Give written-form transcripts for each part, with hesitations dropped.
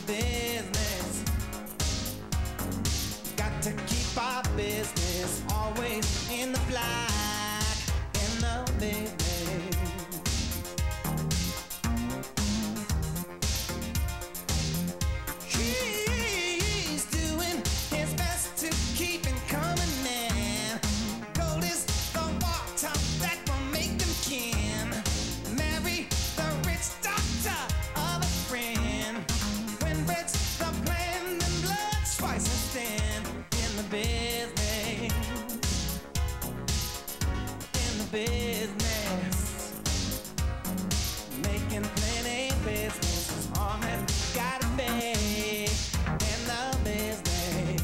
business. Got to keep our business always in the black, in the business. He's doing his best to keep it coming in. Gold is the water that will make them kin. Marry the rich doctor of a friend. When bread's the plan, then blood's twice as thin. In the business, in the business, making plenty business is all that gotta be. In the business,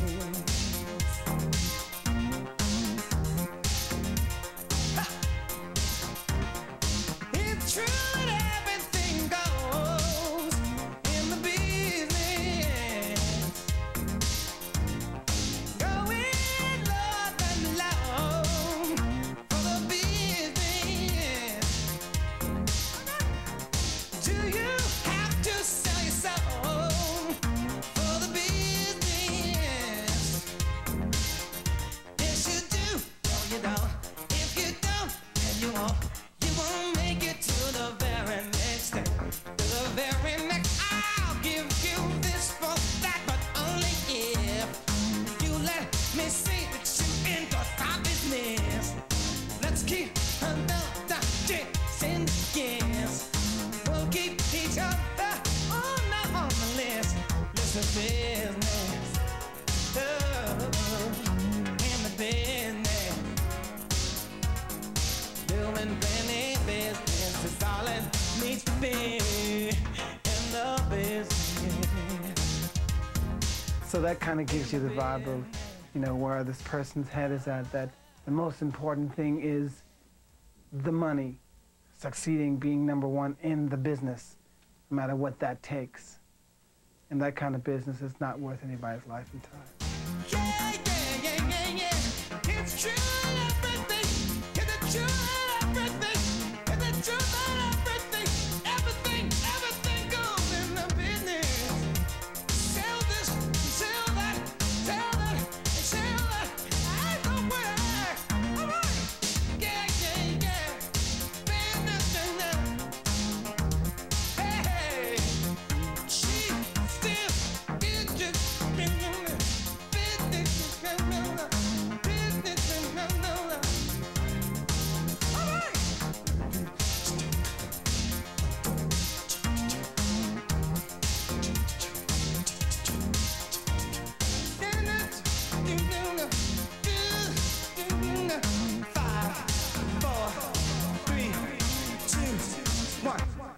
ha! It's true that everything goes in the business. Going low and low for the business. Do you have to sell your soul for the business? Yes, you do. No, you don't. If you don't, then you won't. You won't make it to the very next step. To the very next, I'll give you this for that, but only if you let me see that you endorse our business. Let's keep another chasing kiss. We'll keep each other on the list. Listen, business, oh, in the business, doing plenty business is all it needs to be in the business. So that kind of gives you the vibe of, you know, where this person's head is at, that the most important thing is the money, succeeding, being number one in the business, no matter what that takes. And that kind of business is not worth anybody's life and time. Yeah, yeah, yeah, yeah, yeah. It's true everything. It's the truth everything. It's the truth everything. Everything, everything goes in the business. Sell this, sell that, sell that, sell that. I don't worry. All right. Yeah, yeah, yeah. Business, hey, hey. She still is just business. All right. Five, four, three, two, one.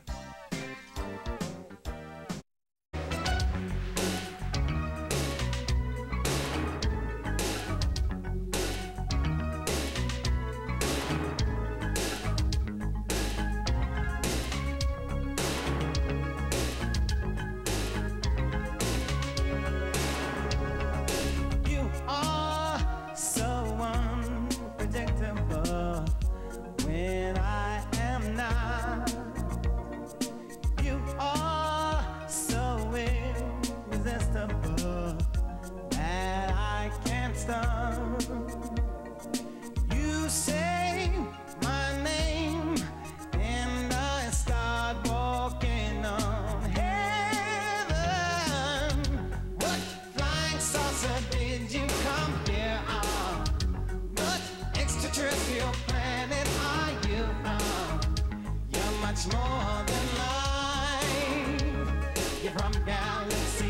You are so unpredictable when I am not. You are so irresistible that I can't stop. You say my name and I start walking on heaven. What flying saucer did you come here on? What extraterrestrial planet are you from? You're much more than light. You're from galaxy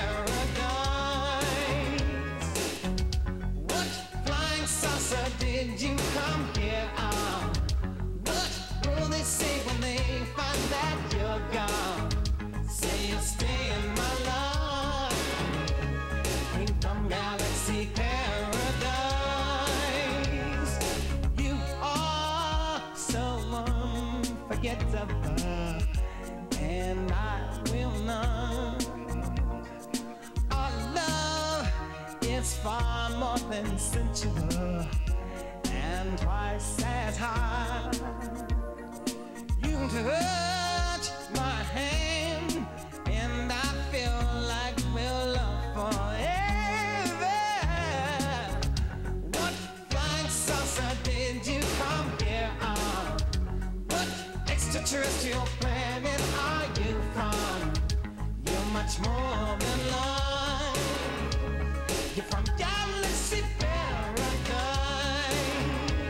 paradise. What flying saucer did you come here on? What will they say when they find that you're gone? Say you'll stay in my life. Came from galaxy paradise. You are so unforgettable, and I will not. Our love is far more than sensual and twice as high. You touch my hand and I feel more than life. You're from galaxy paradise.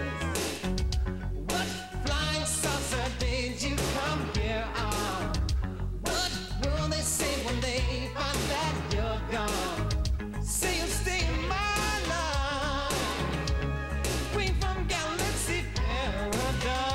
What flying saucer did you come here on? What will they say when they find that you're gone? Say you'll stay in my life. Queen from galaxy paradise.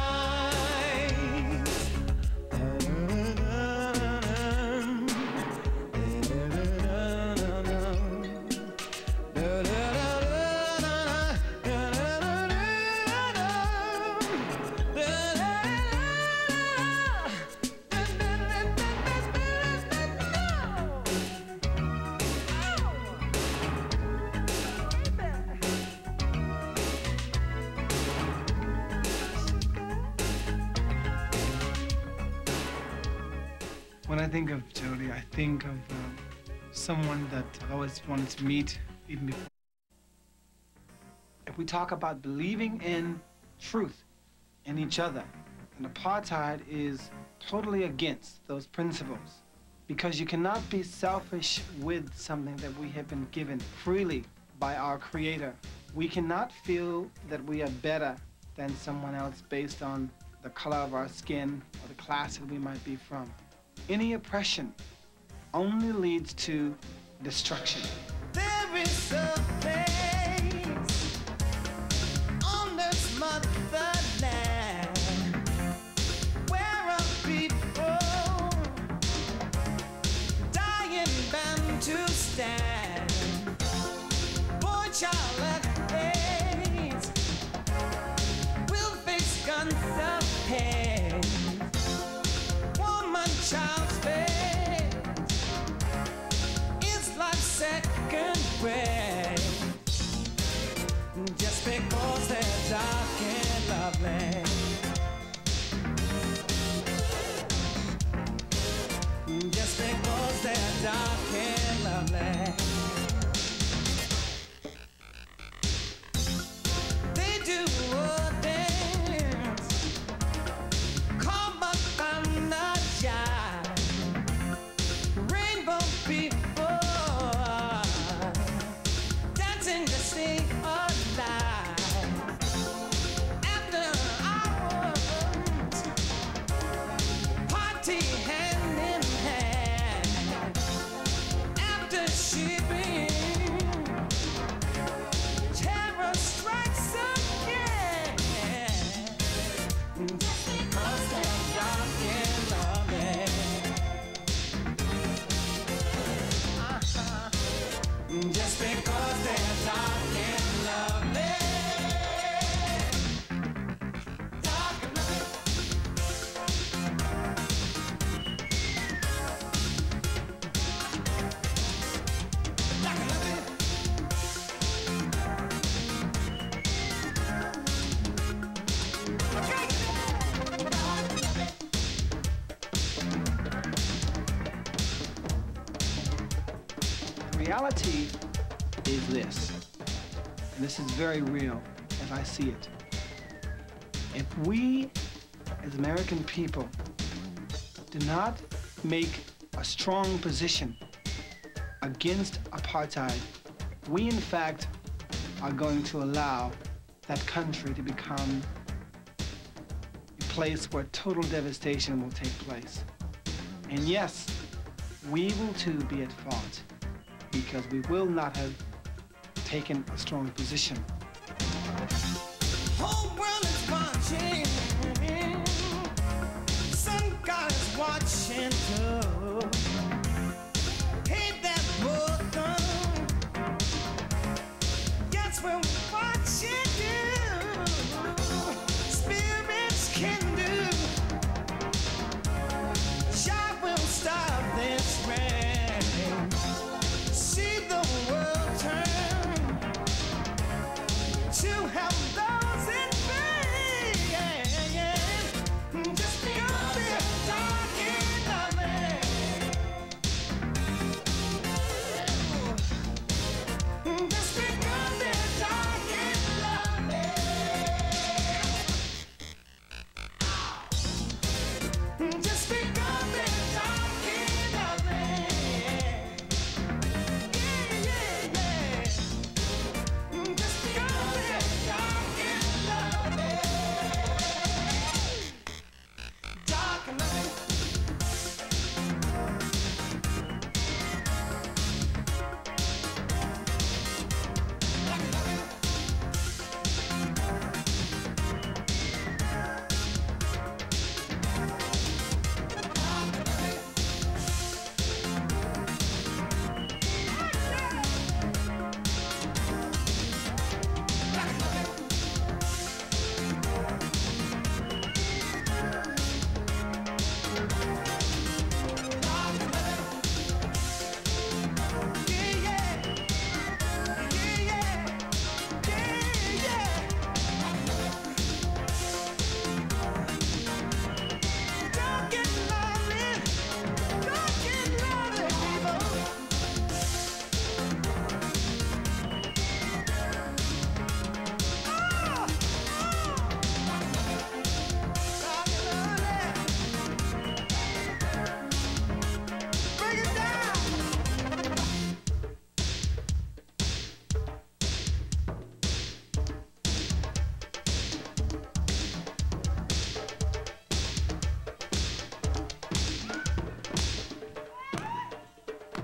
When I think of Jody, I think of someone that I always wanted to meet even before. If we talk about believing in truth in each other, and apartheid is totally against those principles, because you cannot be selfish with something that we have been given freely by our Creator. We cannot feel that we are better than someone else based on the color of our skin or the class that we might be from. Any oppression only leads to destruction. There is a place on this motherland where a people dying bound to stand. Boy, child, at age will face guns of pain. Woman, child's face is like second grade. Just because they're dark and lovely. Just because they're dark and lovely. They do a dance called Bacana. Rainbow people dancing to stay alive. After hours, party hand in hand. After shipping, terror strikes again. Just because they're dark and lovely. Just because they're dark and lovely. Dark and lovely. Dark and lovely. Okay. Dark and lovely. Reality is this, and this is very real as I see it. If we, as American people, do not make a strong position against apartheid, we in fact are going to allow that country to become a place where total devastation will take place. And yes, we will too be at fault, because we will not have taken a strong position. Whole world is watching. Sun God is watching too. Hate that book. Guess we're watching you. Spirits can do. Shot will stop this rain. See the world turn to help those in pain.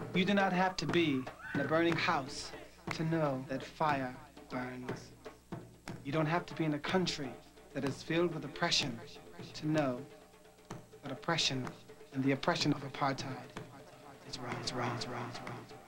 You do not have to be in a burning house to know that fire burns. You don't have to be in a country that is filled with oppression to know that oppression and the oppression of apartheid is wrong, it's wrong, it's wrong, it's wrong.